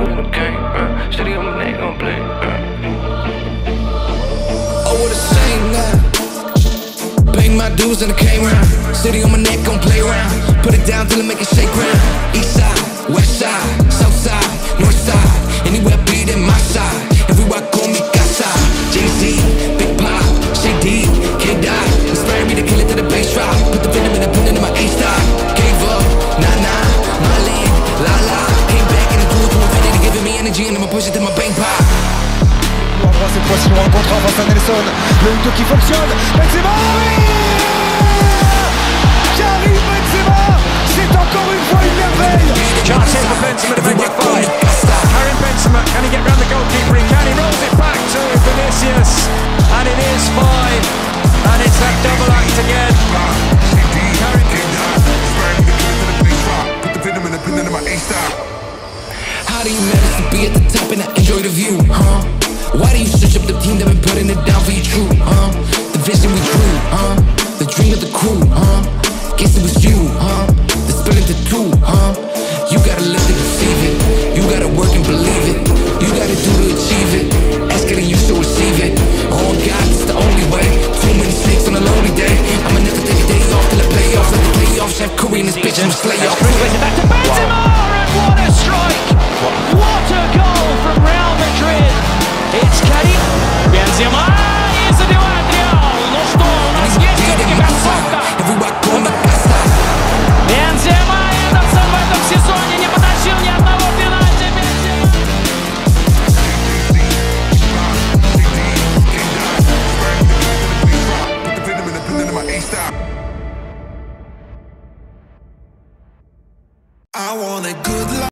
in the game, steady on my neck, gon' play. Oh, what a shame now. Paying my dues and I came round. City on my neck, gon' play around. Put it down till I make it shake round. East side, west side, south side, north side. Anywhere beat in my side. Everywhere call me casa. Jay-Z, Big Pop, Shady, can't die. Inspire me to kill it to the bass drop. Put the venom in the pen in my A-star. Gave up, nah, my land, la. Came back in the pool to infinity, giving me energy and I'ma push it to my bank pop. Cette fois-ci on rencontre face à Nelson. Le 1-2 qui fonctionne. Benzema, oui, Karim Benzema, c'est encore une fois une merveille. Chance here for Benzema to make it 5. Karim Benzema, can he get round the goalkeeper? He can. He rolls it back to Vinicius, and it is 5. And it's that double act again. Put the venom in the pen in my A-star. How do you manage to be at the top and I enjoy the view, huh? Why do you switch up the team that been putting it down for you true, huh? The vision we drew, huh? The dream of the crew, huh? Guess it was you, huh? The split into two, huh? You gotta live to deceive it. You gotta work and believe it. You gotta do to achieve it. Ask it and you shall receive it. Oh God, it's the only way. Too many snakes on a lonely day. I'ma never take a day off till the playoffs. Let the playoffs have Curry in this bitch and slay off. Back to Benzema, and what a strike! What a goal from Real Madrid! It's Karim Benzema, и забивает Реал. Ну что, у нас есть все-таки концовка. Бензема, Эдерсон в этом сезоне не потащил ни одного пенальти. I want a good life.